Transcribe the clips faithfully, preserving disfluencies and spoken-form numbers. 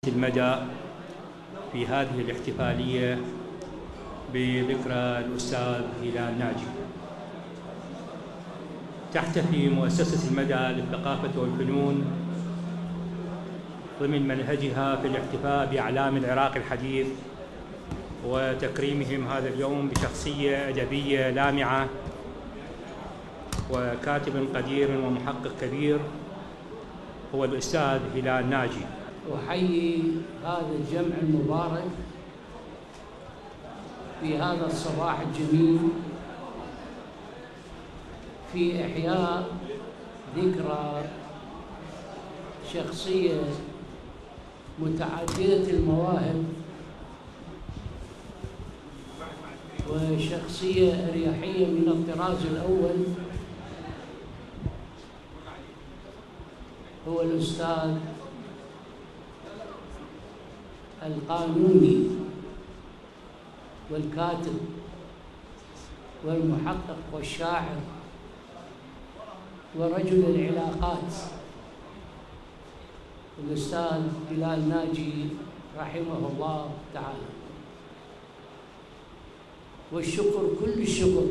المدى في هذه الاحتفالية بذكرى الأستاذ هلال ناجي. تحتفي مؤسسة المدى للثقافة والفنون ضمن منهجها في الاحتفاء بأعلام العراق الحديث وتكريمهم هذا اليوم بشخصية أدبية لامعة وكاتب قدير ومحقق كبير هو الأستاذ هلال ناجي. أحيي هذا الجمع المبارك في هذا الصباح الجميل في إحياء ذكرى شخصية متعددة المواهب وشخصية أريحية من الطراز الأول، هو الأستاذ القانوني والكاتب والمحقق والشاعر ورجل العلاقات الأستاذ هلال ناجي رحمه الله تعالى. والشكر كل الشكر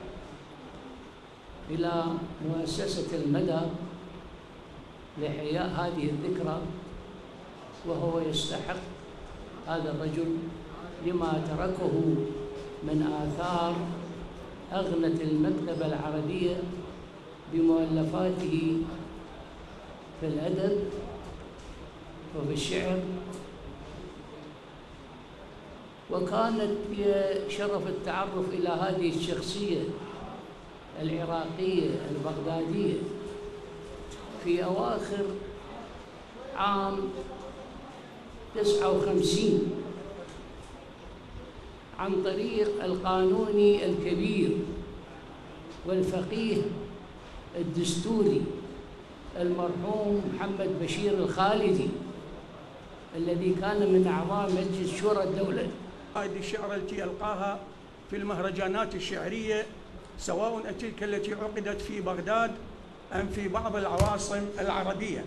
إلى مؤسسة المدى لإحياء هذه الذكرى، وهو يستحق هذا الرجل لما تركه من آثار أغنت المكتبة العربية بمؤلفاته في الأدب وفي الشعر. وكانت شرف التعرف إلى هذه الشخصية العراقية البغدادية في أواخر عام تسعة وخمسين عن طريق القانوني الكبير والفقيه الدستوري المرحوم محمد بشير الخالدي، الذي كان من أعضاء مجلس شورى الدولة. هذه الشعر التي ألقاها في المهرجانات الشعرية، سواء تلك التي عقدت في بغداد أم في بعض العواصم العربية،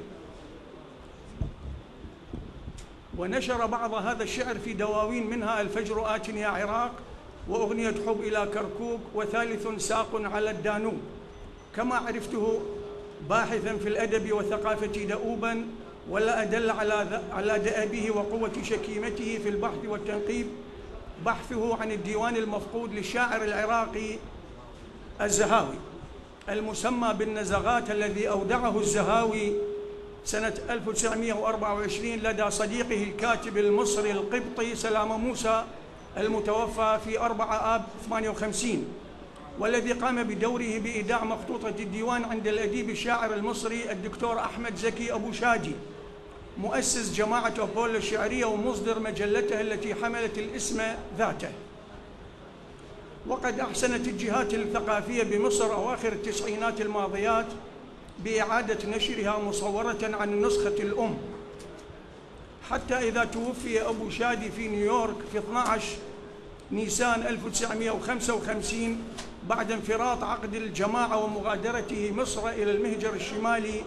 ونشر بعض هذا الشعر في دواوين منها الفجر آت يا عراق، وأغنية حب إلى كركوك، وثالث ساق على الدانوب. كما عرفته باحثا في الأدب والثقافة دؤوبا، ولا أدل على على دأبه وقوة شكيمته في البحث والتنقيب بحثه عن الديوان المفقود للشاعر العراقي الزهاوي المسمى بالنزغات، الذي أودعه الزهاوي سنة ألف وتسعمئة وأربعة وعشرين لدى صديقه الكاتب المصري القبطي سلامة موسى المتوفى في أربعة آب ثمانية وخمسين، والذي قام بدوره بإيداع مخطوطة الديوان عند الأديب الشاعر المصري الدكتور أحمد زكي أبو شادي، مؤسس جماعة أبولو الشعرية ومصدر مجلتها التي حملت الاسم ذاته. وقد أحسنت الجهات الثقافية بمصر أواخر التسعينات الماضيات بإعادة نشرها مصورة عن النسخة الأم، حتى إذا توفي أبو شادي في نيويورك في اثني عشر نيسان ألف وتسعمئة وخمسة وخمسين بعد انفراط عقد الجماعة ومغادرته مصر إلى المهجر الشمالي،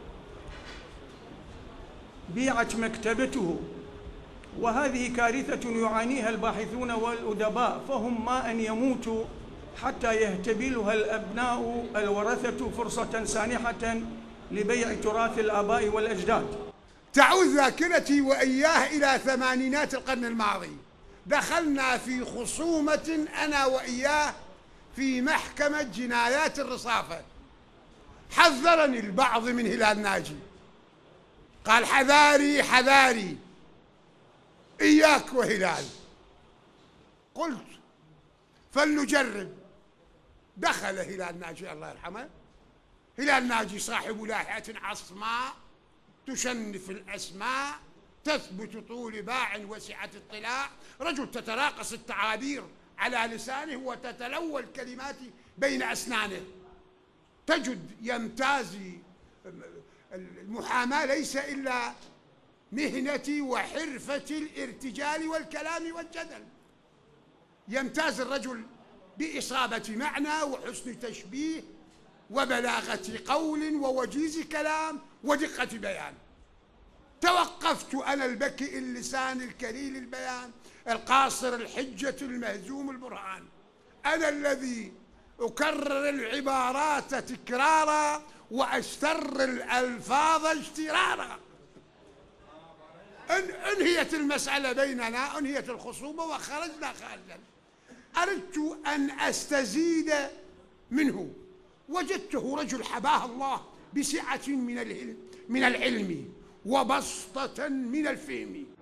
بيعت مكتبته. وهذه كارثة يعانيها الباحثون والأدباء، فهم ما أن يموتوا حتى يهتبلها الأبناء الورثة فرصة سانحة لبيع تراث الآباء والأجداد. تعود ذاكرتي وإياه إلى ثمانينات القرن الماضي. دخلنا في خصومة أنا وإياه في محكمة جنايات الرصافة. حذرني البعض من هلال ناجي، قال حذاري حذاري إياك وهلال. قلت فلنجرب. دخل هلال ناجي الله يرحمه. هلال ناجي صاحب لاحية عصماء تشنف الأسماء، تثبت طول باع وسعة اطلاع، رجل تتراقص التعابير على لسانه وتتلوى الكلمات بين أسنانه. تجد يمتاز المحاماة ليس إلا مهنتي وحرفة الارتجال والكلام والجدل. يمتاز الرجل بإصابة معنى وحسن تشبيه وبلاغة قول ووجيز كلام ودقة بيان. توقفت أنا البكي اللسان الكليل البيان القاصر الحجة المهزوم البرهان، أنا الذي أكرر العبارات تكرارا وأستر الألفاظ اجترارا. أن أنهيت المسألة بيننا، أنهيت الخصومة وخرجنا خارجا. أردت أن أستزيد منه، وجدته رجل حباه الله بسعة من العلم من العلم وبسطة من الفهم،